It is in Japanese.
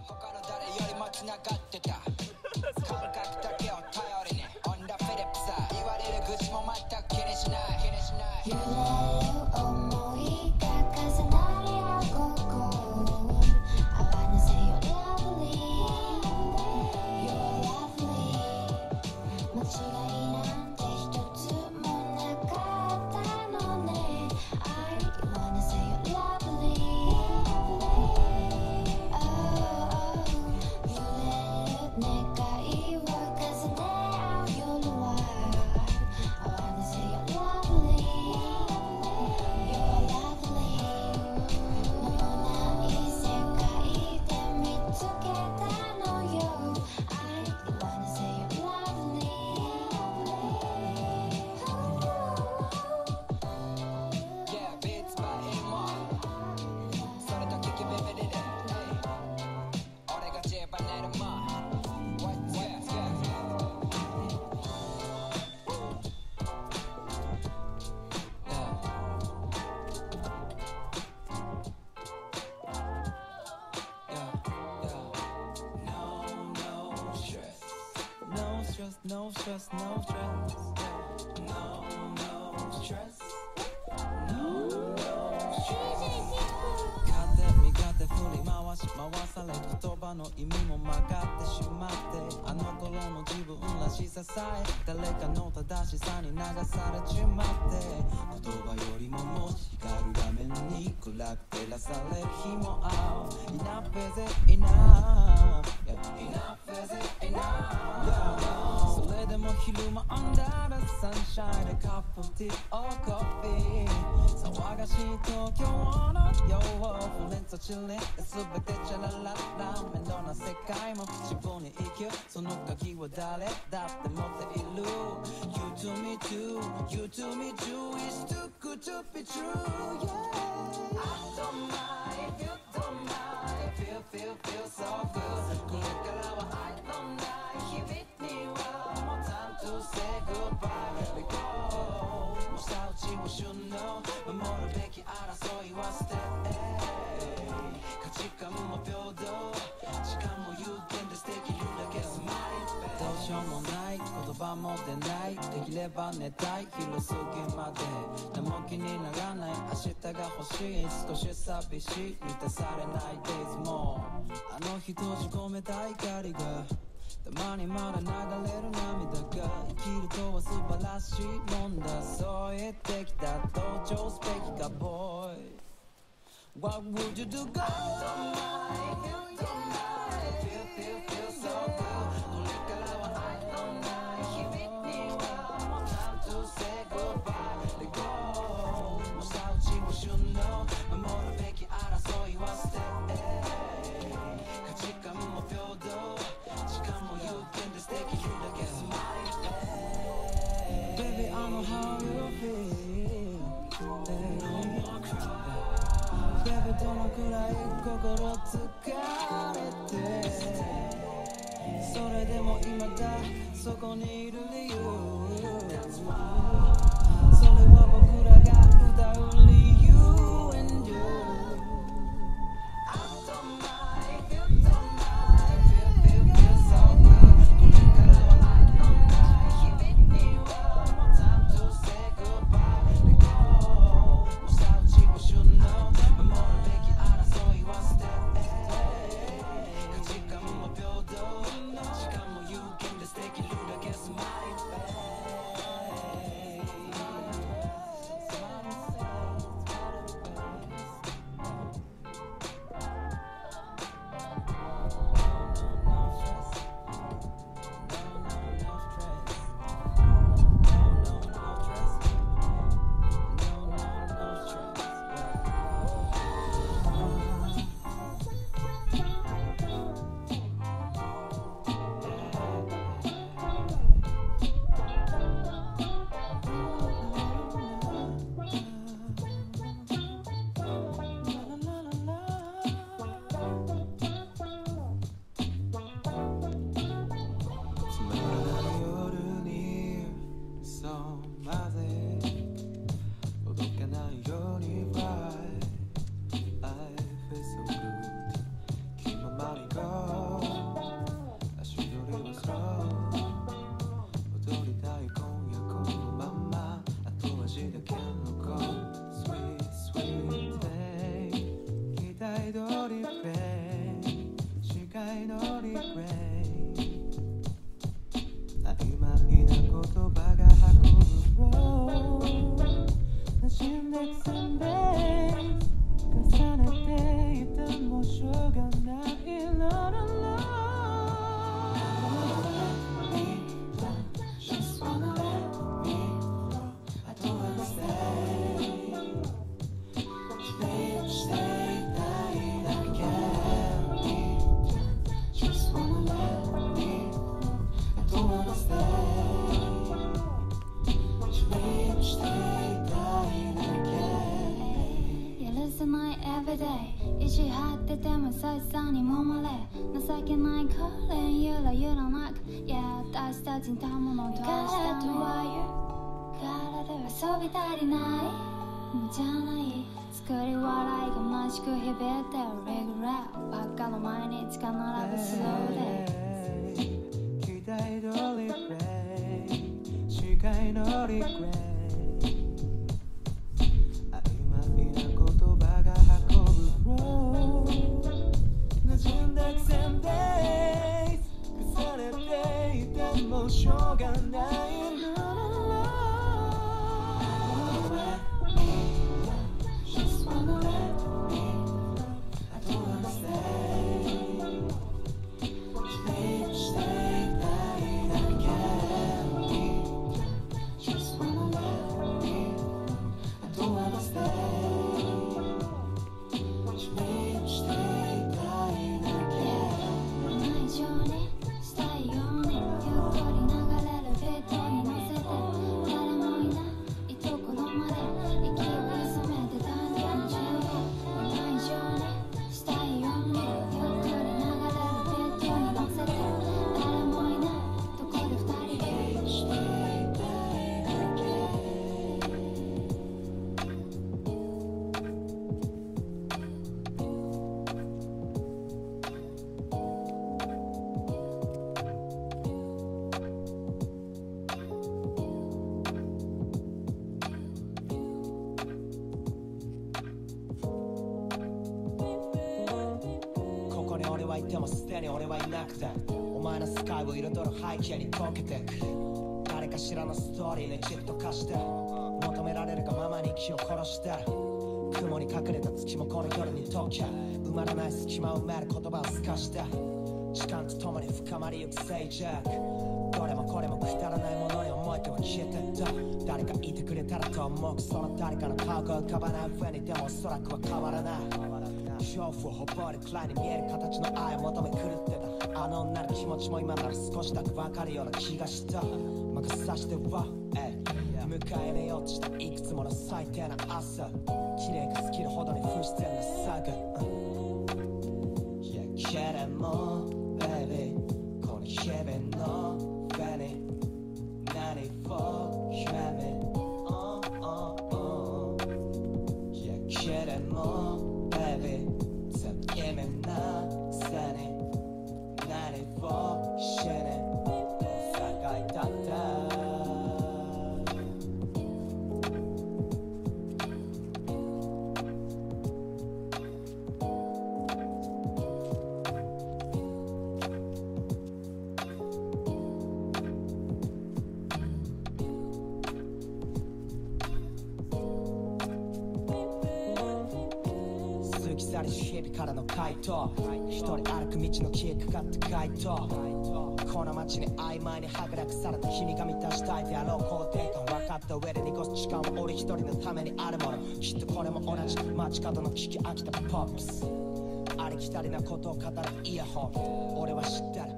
他の誰よりも繋がってた感覚だけを頼りにオンダフィリップさ言われる愚痴も全く気にしない揺れる想いが重なり合う心 I wanna say you're lovely You're lovely 間違いなんて一つもなかったのね I wanna say you're lovely Oh揺れる願いを重ね合う夜は I wanna say you're lovely You're lovely 名もない世界で見つけたのよ I wanna say you're lovely Yeah, beats by Emo それと聞きビビリで俺がジェバネルマン What's yeah No stress, no stress, no stress, no stress 風振り回され言葉の意味も曲がってしまってあの頃の自分らしささえ誰かの正しさに流されちまって言葉よりももし光る画面に暗く照らされる日もある Enough is it enough Enough is it enough それでも昼間 Under the sunshine A cup of tea or coffee 騒がしい東京の夜をフレンツチリン全てチャラララ面倒な世界も自分に生きるその鍵は誰だって持っている You to me too You to me too It's too good to be true Yeah I don't mind You don't mind Feel so good これからは I don't mind 日々には More time to say goodbye Let go もうさうちも旬の守るべき争いは捨て価値観も平等時間も有限ですできるだけスマイルどうしようもない言葉も出ないできれば寝たい昼過ぎまででも気にならない明日が欲しい少し寂しい満たされない days もあの日閉じ込めた怒りがたまにまだ流れる涙が生きるとは素晴らしいもんだそう言ってきた登場すべきか boy What would you do? Go! I don't mind, you don't mind Feel so good これからは I don't mind 日々には More time to say goodbye Let go もうさうちも旬の守るべき争いは捨て価値観も平等時間も有限ですできるだけスマイル Baby I know how you feel Baby どのくらい心疲れてそれでも今だそこにいる理由それは僕らが歌う理由 And you I don't mind You don't mind Feel so good これからは I don't mind 日々には More time to say goodbye Let go もうさうちも旬の守るべき争いは捨て価値観も平等時間も有限ですできるだけスマイルけないカーレンゆらゆらなく、いや私たちにたものとしたの遊び足りないんじゃない、作り笑いがましく響いてるレギュラーばっかの毎日必ずそうで期待通りくれ視界のリクレイしょうがないのJust wanna let me I don't wanna stay Please stay night again Just wanna let me I don't wanna stay Please stay night again 内情にしたいようにいてもすでに俺はいなくてお前のスカイを彩る背景に溶けてく誰かしらのストーリーにじっと化して求められるがままに気を殺して雲に隠れた月もこの夜に溶け埋まらない隙間を埋める言葉を透かして時間とともに深まりゆく静寂どれもこれもくだらないものに思いては消えてった誰かいてくれたらと思うその誰かの顔が浮かばない上にでもおそらくは変わらない恐怖をほぼれくらいに見える形の愛を求め狂ってたあの女の気持ちも今なら少しだけ分かるような気がした任さしては迎え入れようとしたいくつもの最低な朝綺麗が尽きるほどに不自然な差がけれも baby この日々の上に何を夢見けれも baby 意味なさに何をしね境だった去りし日々からの回答一人歩く道の消えかかった街灯この街に曖昧にはぐらくされた君が満たしたいであろう肯定感分かった上で濁す時間は俺一人のためにあるものきっとこれも同じ街角の聞き飽きたポップスありきたりなことを語るイヤホン俺は知ってる